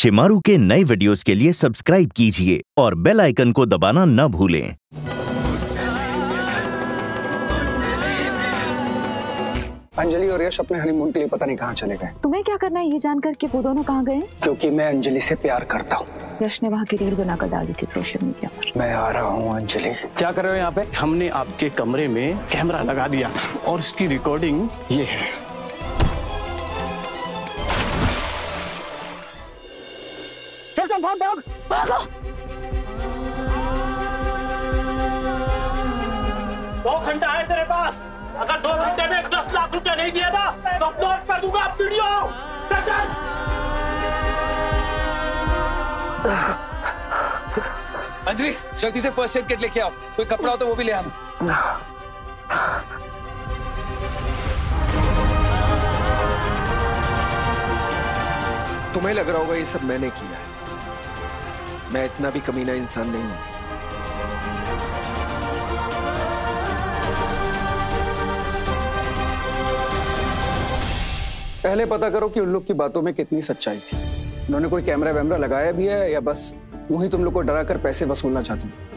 शेमारू के नए वीडियोस के लिए सब्सक्राइब कीजिए और बेल आइकन को दबाना न भूलें। अंजलि और यश अपने हनीमून के लिए पता नहीं कहाँ चले गए। तुम्हें क्या करना है ये जानकर कि वो दोनों कहाँ गए? क्योंकि मैं अंजलि से प्यार करता हूँ। यश ने वहाँ की रील बनाकर डाली थी सोशल मीडिया पर। मैं आ रहा हूँ अंजलि। क्या कर रहे हो यहाँ पे? हमने आपके कमरे में कैमरा लगा दिया था और इसकी रिकॉर्डिंग ये है। भागो। 2 घंटा है तेरे पास। अगर 2 घंटे में 10 लाख रुपया नहीं दिया ना तो अपलोड कर दूंगा वीडियो। अंजलि जल्दी से फर्स्ट एड किट लेके आओ, कोई कपड़ा हो तो वो भी ले आना। तुम्हें लग रहा होगा ये सब मैंने किया है, मैं इतना भी कमीना इंसान नहीं हूं। पहले पता करो कि उन लोग की बातों में कितनी सच्चाई थी। उन्होंने कोई कैमरा वैमरा लगाया भी है या बस वही तुम लोग को डरा कर पैसे वसूलना चाहती हैं?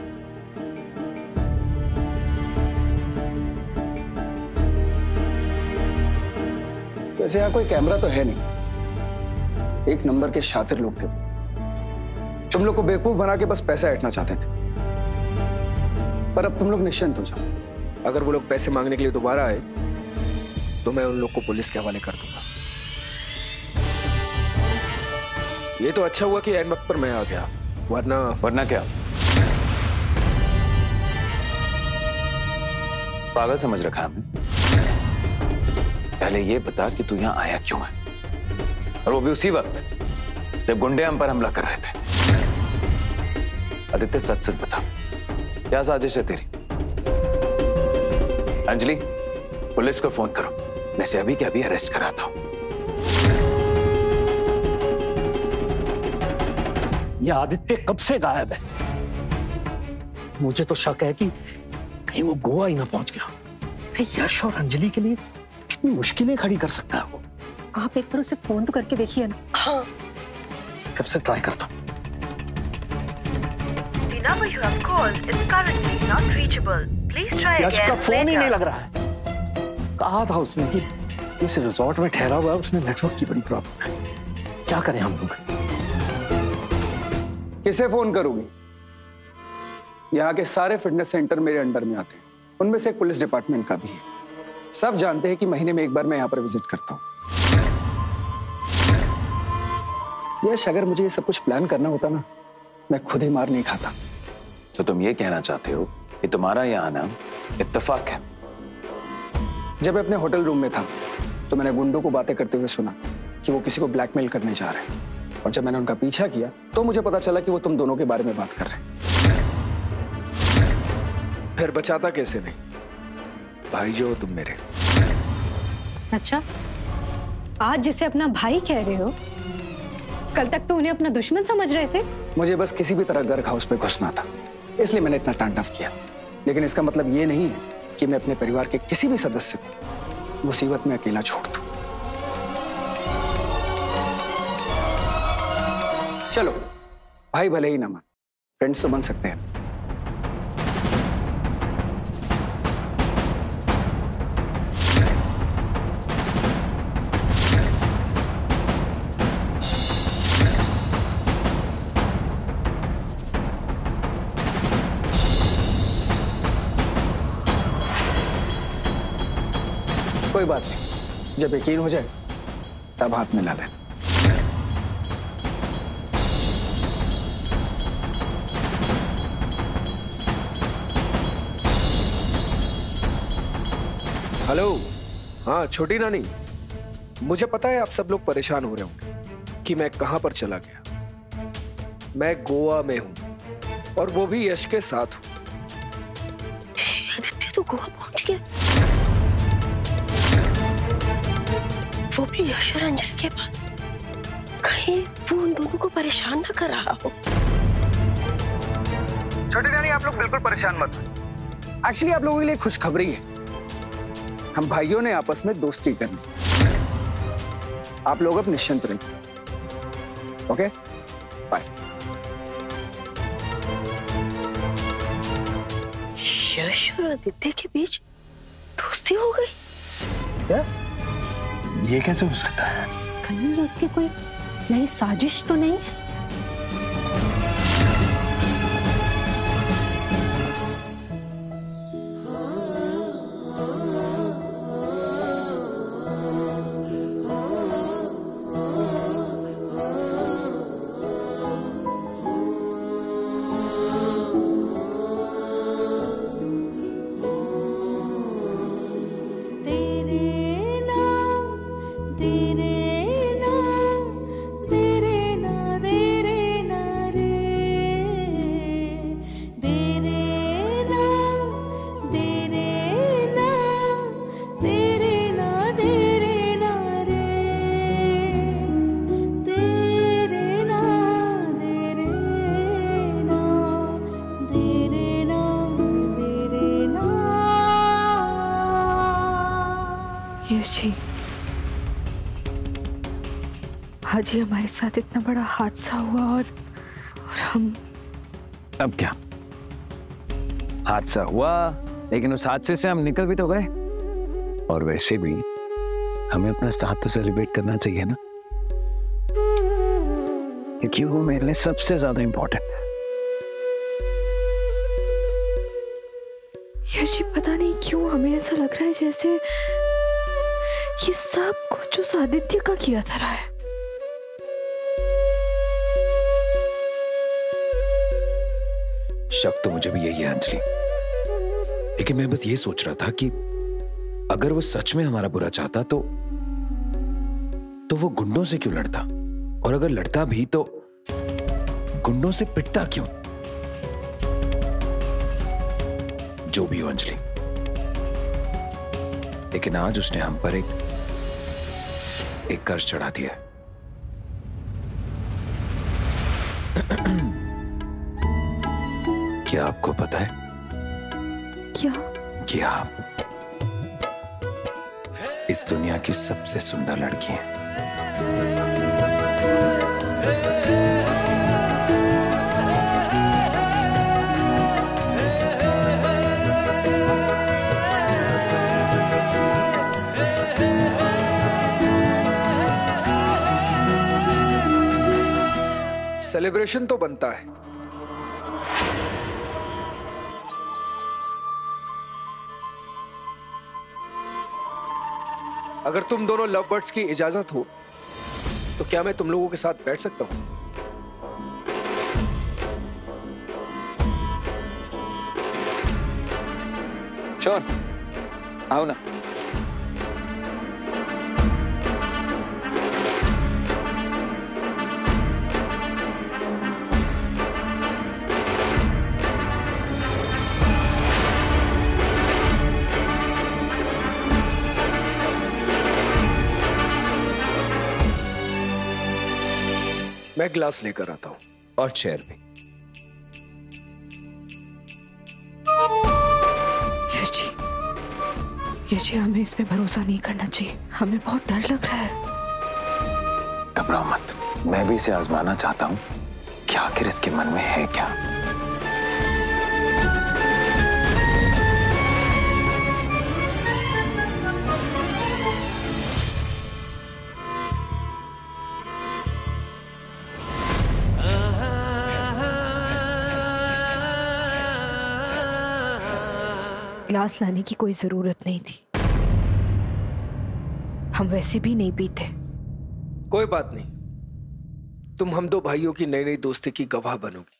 वैसे यहाँ कोई कैमरा तो है नहीं। एक नंबर के शातिर लोग थे। तुम लोग को बेवकूफ बना के बस पैसा ऐंठना चाहते थे। पर अब तुम लोग निश्चिंत हो जाओ। अगर वो लोग पैसे मांगने के लिए दोबारा आए तो मैं उन लोग को पुलिस के हवाले कर दूंगा। ये तो अच्छा हुआ कि ऐन वक्त पर मैं आ गया, वरना क्या? पागल समझ रखा हमें? पहले ये बता कि तू यहाँ आया क्यों है, और वो भी उसी वक्त जब गुंडे हम पर हमला कर रहे थे। आदित्य सच सच बता, क्या साजिश है तेरी? अंजलि, पुलिस को फोन करो, मैं इसे अभी के अभी अरेस्ट कराता हूं। ये आदित्य कब से गायब है? मुझे तो शक है कि कहीं वो गोवा ही ना पहुंच गया। यश और अंजलि के लिए कितनी मुश्किलें खड़ी कर सकता है वो। आप एक बार उसे फोन तो करके देखिए ना। हाँ, कब से ट्राई करता हूँ। यश का फोन ही नहीं लग रहा है। कहा था उसने कि इस रिजॉर्ट में ठहरा हुआ है, उसमें नेटवर्क की बड़ी प्रॉब्लम है। क्या करें हम लोग? किसे फोन करूंगी? यहाँ के सारे फिटनेस सेंटर मेरे अंडर में आते हैं, उनमें से एक पुलिस डिपार्टमेंट का भी है। सब जानते हैं कि महीने में एक बार मैं यहाँ पर विजिट करता हूँ। यश, अगर मुझे ये सब कुछ प्लान करना होता ना, मैं खुद ही मार नहीं खाता। तो तुम ये कहना चाहते हो कि तुम्हारा यहाँ आना इत्तेफाक है? जब मैं अपने होटल रूम में था तो मैंने गुंडों को बातें करते हुए सुना कि वो किसी को ब्लैकमेल करने जा रहे हैं, और जब मैंने उनका पीछा किया तो मुझे पता चला कि वो तुम दोनों के बारे में बात कर रहे हैं। फिर बचाता कैसे नहीं? भाई जो हो तुम मेरे। अच्छा, आज जिसे अपना भाई कह रहे हो, कल तक तो उन्हें अपना दुश्मन समझ रहे थे। मुझे बस किसी भी तरह गर्ग हाउस पे घुसना था, इसलिए मैंने इतना तांडव किया। लेकिन इसका मतलब ये नहीं है कि मैं अपने परिवार के किसी भी सदस्य को मुसीबत में अकेला छोड़ दूं। चलो, भाई भले ही ना मान, फ्रेंड्स तो बन सकते हैं। कोई बात नहीं, जब यकीन हो जाए तब हाथ मिला लेना। हेलो, हाँ छोटी नानी, मुझे पता है आप सब लोग परेशान हो रहे होंगे कि मैं कहां पर चला गया। मैं गोवा में हूं, और वो भी यश के साथ हूं। आदित्य तो गोवा पहुंच गया, वो भी यश और अंजलि के पास। कहीं वो उन दोनों को परेशान ना कर रहा हो। छोटी नानी, आप लोग बिल्कुल परेशान मत। एक्चुअली आप लोगों के लिए खुशखबरी है, हम भाइयों ने आपस में दोस्ती करनी। आप लोग अब निश्चिंत रहिए, ओके? बाय। यश और आदित्य के बीच दोस्ती हो गई? क्या? ये कैसे हो सकता है? कहीं ये उसकी कोई नई साजिश तो नहीं है? आज ही हमारे साथ इतना बड़ा हादसा हुआ और हम अब क्या? हादसा हुआ, लेकिन उस हादसे से हम निकल भी तो गए। और वैसे भी हमें अपना साथ तो सेलिब्रेट करना चाहिए ना, क्योंकि वो मेरे लिए सबसे ज्यादा इंपॉर्टेंट है। यश जी, पता नहीं क्यों हमें ऐसा लग रहा है जैसे ये सब कुछ उस आदित्य का किया था रहा है। शक तो मुझे भी यही है अंजलि, लेकिन मैं बस ये सोच रहा था कि अगर वो सच में हमारा बुरा चाहता तो वो गुंडों से क्यों लड़ता, और अगर लड़ता भी तो गुंडों से पिटता क्यों? जो भी हो अंजलि, लेकिन आज उसने हम पर एक कर्ज चढ़ा दिया है। क्या आपको पता है क्या? कि आप इस दुनिया की सबसे सुंदर लड़की हैं। सेलिब्रेशन तो बनता है, अगर तुम दोनों लव बर्ड्स की इजाजत हो तो क्या मैं तुम लोगों के साथ बैठ सकता हूं? श्योर, आओ ना। मैं ग्लास लेकर आता हूं और चेयर भी। यश जी, हमें इस पे भरोसा नहीं करना चाहिए, हमें बहुत डर लग रहा है। घबराओ मत, मैं भी इसे आजमाना चाहता हूं कि आखिर इसके मन में है क्या। ग्लास लाने की कोई जरूरत नहीं थी, हम वैसे भी नहीं पीते। कोई बात नहीं, तुम हम दो भाइयों की नई नई दोस्ती की गवाह बनोगी।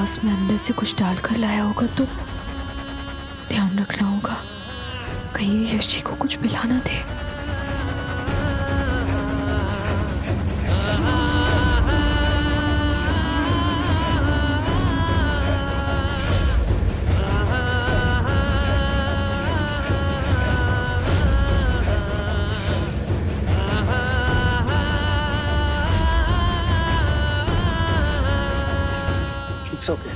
ग्लास में अंदर से कुछ डालकर लाया होगा तो ध्यान रखना होगा, कहीं यश जी को कुछ मिला ना दे। It's okay.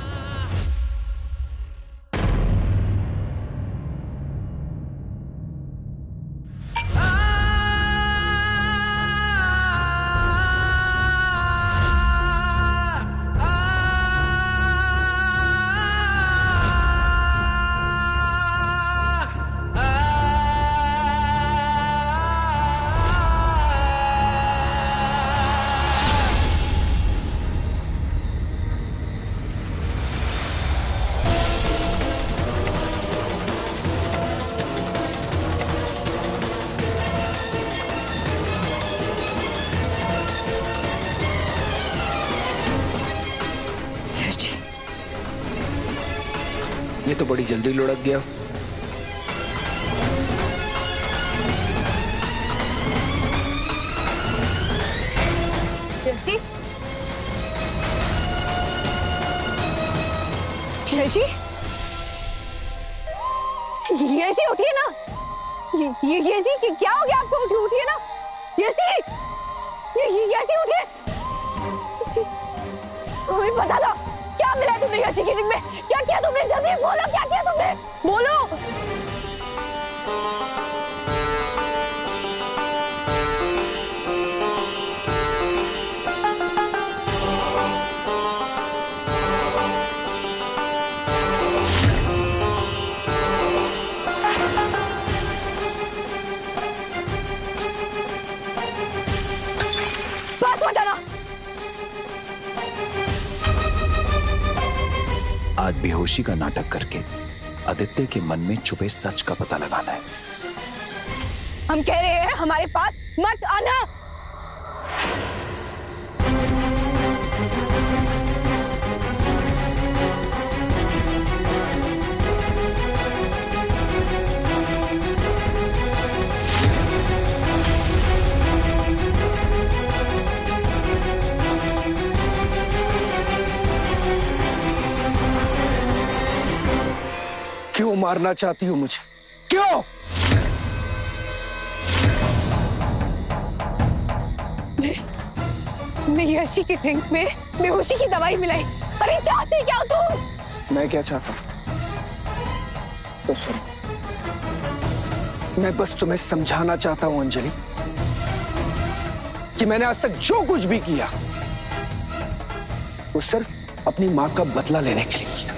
ये तो बड़ी जल्दी लुढ़क गया। यशी, यशी, यशी उठिए ना। यशी क्या हो गया आपको? उठिए ना यशी, यशी उठिए। हमें बता दो क्या मिला है तुमने यशी की रिंग में? क्या किया तुमने? जल्दी बोलो, क्या किया तुमने? बोलो। बस हटाना। आज बेहोशी का नाटक करके आदित्य के मन में छुपे सच का पता लगाना है। हम कह रहे हैं हमारे पास मत आना। क्यों मारना चाहती हो मुझे? क्यों? मैं यशी की ड्रिंक में बेहोशी की दवाई मिलाई। अरे चाहते क्या हो तुम? मैं क्या चाहता हूं तो सुनो, मैं बस तुम्हें समझाना चाहता हूं अंजलि कि मैंने आज तक जो कुछ भी किया वो सिर्फ अपनी मां का बदला लेने के लिए किया।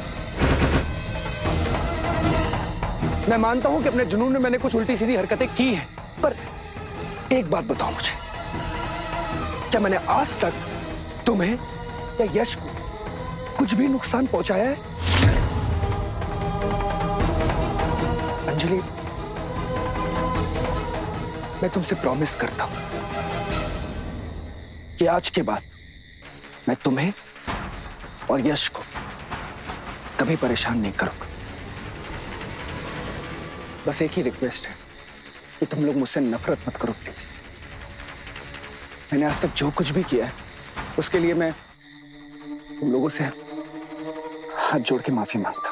मैं मानता हूं कि अपने जुनून में मैंने कुछ उल्टी सीधी हरकतें की हैं, पर एक बात बताओ मुझे, क्या मैंने आज तक तुम्हें या यश को कुछ भी नुकसान पहुंचाया है? अंजलि, मैं तुमसे प्रॉमिस करता हूं कि आज के बाद मैं तुम्हें और यश को कभी परेशान नहीं करूंगा। बस एक ही रिक्वेस्ट है कि तुम लोग मुझसे नफरत मत करो प्लीज। मैंने आज तक जो कुछ भी किया है उसके लिए मैं तुम लोगों से हाथ जोड़ के माफी मांगता।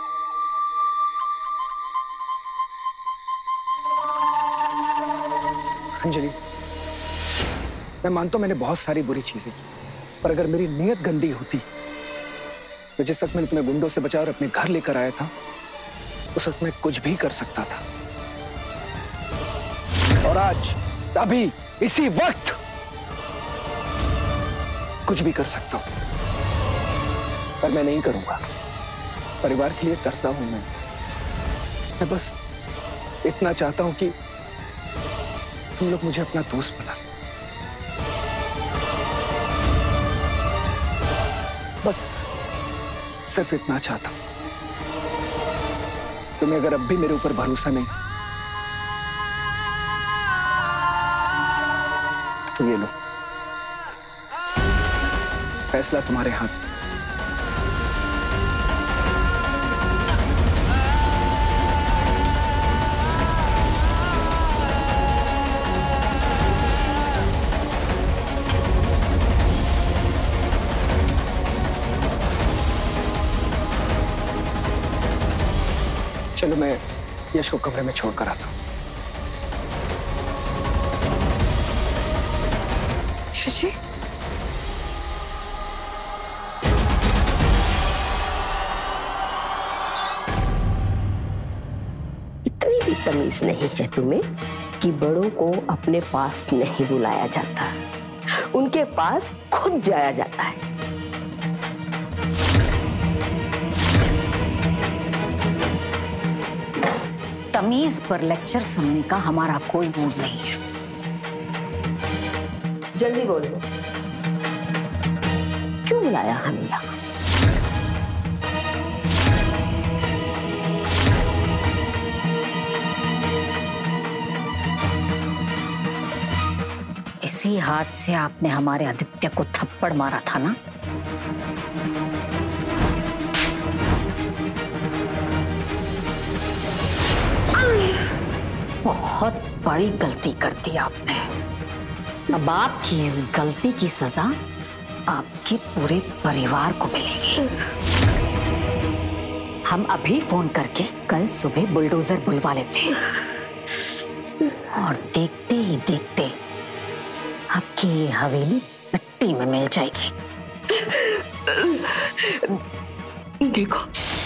अंजलि, मैं मानता हूं मैंने बहुत सारी बुरी चीजें की, पर अगर मेरी नीयत गंदी होती तो जिस वक्त मैंने तुम्हें गुंडों से बचाया और अपने घर लेकर आया था उस वक्त मैं कुछ भी कर सकता था। और आज अभी इसी वक्त कुछ भी कर सकता हूं, पर मैं नहीं करूंगा। परिवार के लिए तरसा हूं मैं बस इतना चाहता हूं कि तुम लोग मुझे अपना दोस्त बना। बस सिर्फ इतना चाहता हूं। तुम्हें अगर अब भी मेरे ऊपर भरोसा नहीं तो ये लो, फैसला तुम्हारे हाथ में। चलो मैं यश को कमरे में छोड़कर आता हूँ। यश जी, इतनी भी तमीज नहीं है तुम्हें कि बड़ों को अपने पास नहीं बुलाया जाता, उनके पास खुद जाया जाता है। तमीज पर लेक्चर सुनने का हमारा कोई मूड नहीं है। जल्दी बोलो, क्यों बुलाया हमें यहाँ? इसी हाथ से आपने हमारे आदित्य को थप्पड़ मारा था ना? बहुत बड़ी गलती कर दी आपने। अब आपकी इस गलती की सजा आपके पूरे परिवार को मिलेगी। हम अभी फोन करके कल सुबह बुलडोजर बुलवा लेते हैं और देखते ही देखते आपकी ये हवेली मिट्टी में मिल जाएगी। देखो,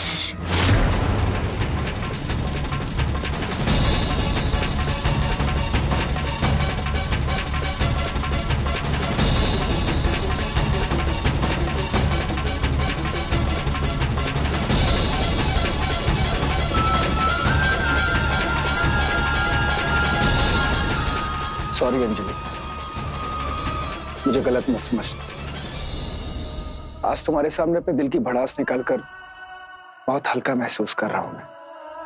सॉरी अंजलि, मुझे गलत मत समझना। आज तुम्हारे सामने अपने दिल की भड़ास निकालकर बहुत हल्का महसूस कर रहा हूं मैं।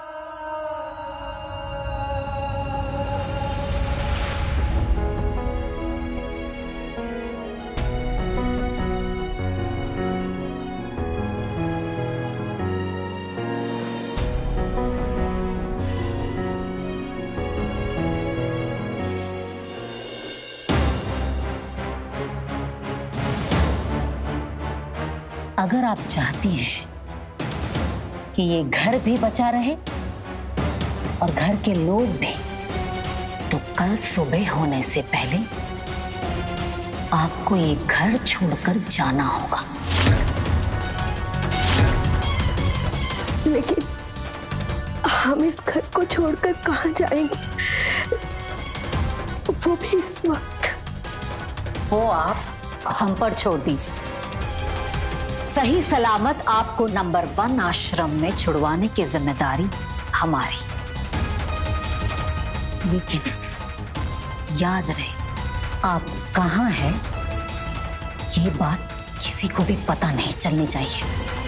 अगर आप चाहती हैं कि ये घर भी बचा रहे और घर के लोग भी, तो कल सुबह होने से पहले आपको ये घर छोड़कर जाना होगा। लेकिन हम इस घर को छोड़कर कहाँ जाएंगे? वो भी इस वक्त। वो आप हम पर छोड़ दीजिए। सही सलामत आपको नंबर 1 आश्रम में छुड़वाने की जिम्मेदारी हमारी। लेकिन याद रहे, आप कहाँ हैं ये बात किसी को भी पता नहीं चलनी चाहिए।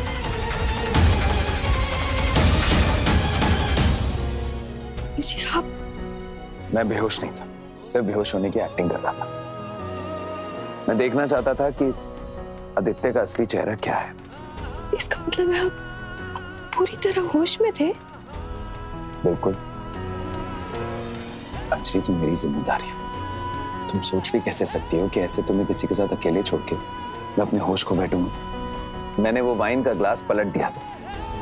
आप? मैं बेहोश नहीं था, सिर्फ बेहोश होने की एक्टिंग कर रहा था। मैं देखना चाहता था कि इस आदित्य का असली चेहरा क्या है। इसका मतलब है आप पूरी तरह होश में थे? बिल्कुल। अंजलि, तुम मेरी जिम्मेदारी है। तुम सोच भी कैसे सकती हो कि ऐसे तुम्हें किसी के साथ अकेले छोड़ के मैं अपने होश को बैठूंगा। मैंने वो वाइन का ग्लास पलट दिया था।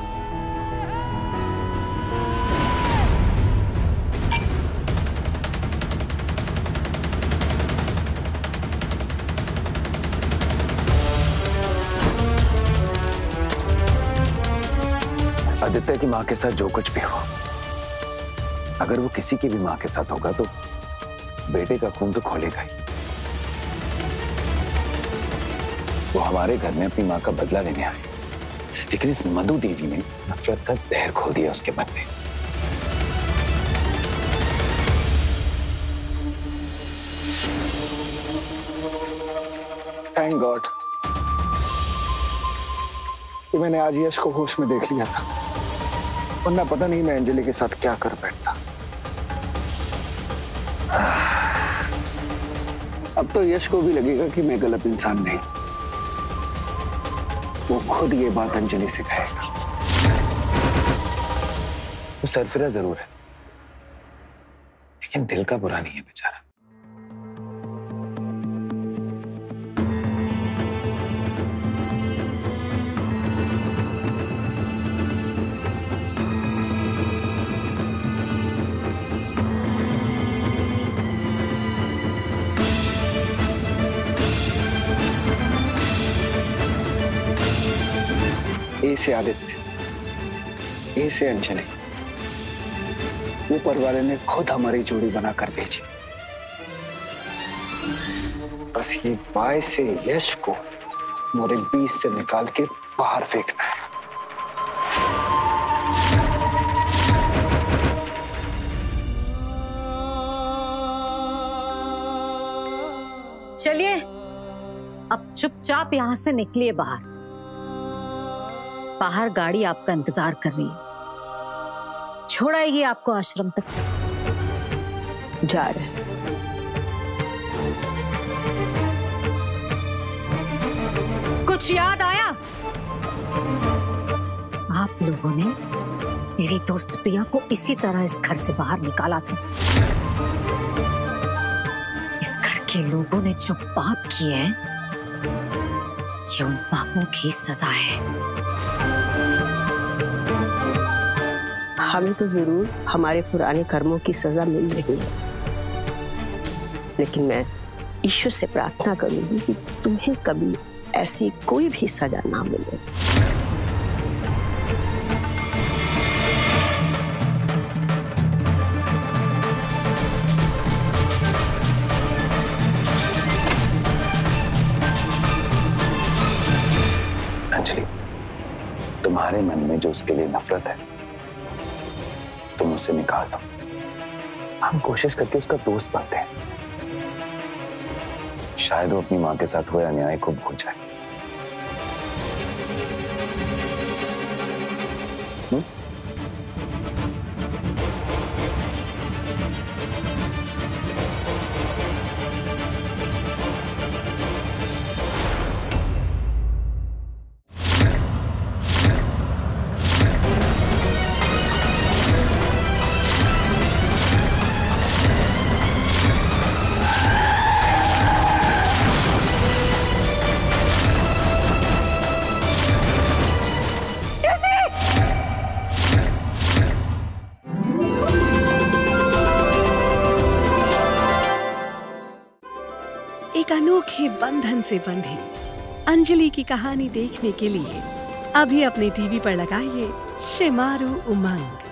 आदित्य की माँ के साथ जो कुछ भी हो, अगर वो किसी की भी माँ के साथ होगा तो बेटे का खून तो खोलेगा ही। वो हमारे घर में अपनी माँ का बदला लेने आए, लेकिन इस मधु देवी ने नफरत का जहर घोल दिया उसके मन में। थैंक गॉड कि मैंने आज यश को होश में देख लिया था, वरना पता नहीं मैं अंजलि के साथ क्या कर बैठता। अब तो यश को भी लगेगा कि मैं गलत इंसान नहीं। वो खुद ये बात अंजलि से कहेगा। वो सरफिरा जरूर है, लेकिन दिल का बुरा नहीं है बेचारा। ए से आदित्य, ए से अंजलि, ऊपर वाले ने खुद हमारी जोड़ी बनाकर भेजी। बस ये बाय से यश को मेरे बीच से निकाल के बाहर फेंकना है। चलिए अब चुपचाप यहां से निकलिए बाहर। बाहर गाड़ी आपका इंतजार कर रही है, छोड़ाएगी आपको आश्रम तक। जा रहे। कुछ याद आया? आप लोगों ने मेरी दोस्त प्रिया को इसी तरह इस घर से बाहर निकाला था। इस घर के लोगों ने जो पाप किए हैं, ये उन पापों की सजा है। हमें तो जरूर हमारे पुराने कर्मों की सजा मिल रही है, लेकिन मैं ईश्वर से प्रार्थना करूंगी कि तुम्हें कभी ऐसी कोई भी सजा ना मिले। अंजलि, तुम्हारे मन में जो उसके लिए नफरत है, तुम उसे निकाल दो। हम कोशिश करके उसका दोस्त बनते हैं। शायद वो अपनी मां के साथ हुए अन्याय को भूल जाए। एक अनोखे बंधन से बंधी अंजलि की कहानी देखने के लिए अभी अपने टीवी पर लगाइए शेमारू उमंग।